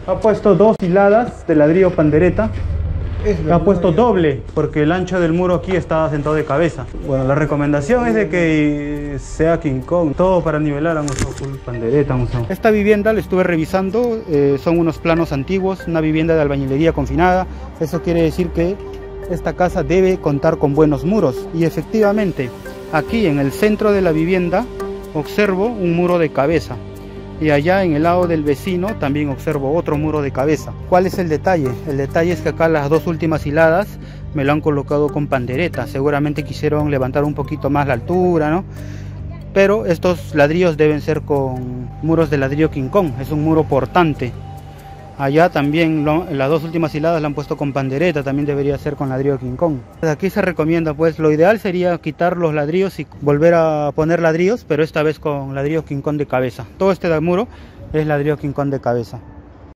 Ha puesto 2 hiladas de ladrillo pandereta. Ha puesto doble porque el ancho del muro aquí está sentado de cabeza. Bueno, la recomendación es de que sea King Kong. Todo para nivelar han usado full pandereta. Esta vivienda la estuve revisando. Son unos planos antiguos, una vivienda de albañilería confinada. Eso quiere decir que esta casa debe contar con buenos muros. Y efectivamente, aquí en el centro de la vivienda observo un muro de cabeza. Y allá en el lado del vecino también observo otro muro de cabeza. ¿Cuál es el detalle? El detalle es que acá las 2 últimas hiladas me lo han colocado con pandereta. Seguramente quisieron levantar un poquito más la altura, ¿no? Pero estos ladrillos deben ser con muros de ladrillo King Kong. Es un muro portante. Allá también las 2 últimas hiladas la han puesto con pandereta, también debería ser con ladrillo King Kong. Aquí se recomienda, pues lo ideal sería quitar los ladrillos y volver a poner ladrillos, pero esta vez con ladrillo King Kong de cabeza. Todo este muro es ladrillo King Kong de cabeza.